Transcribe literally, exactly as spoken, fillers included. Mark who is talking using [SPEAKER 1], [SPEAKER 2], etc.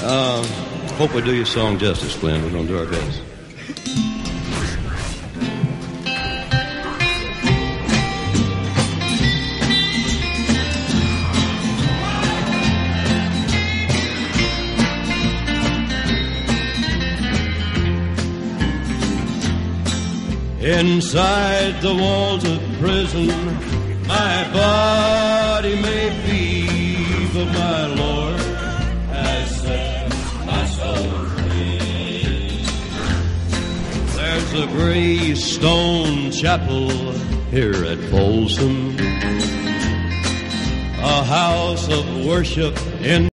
[SPEAKER 1] Uh, hope we do your song justice, Glenn. We're going to do our best. Inside the walls of prison, my body may be, but my Lord has set my soul free. There's a gray stone chapel here at Folsom, a house of worship in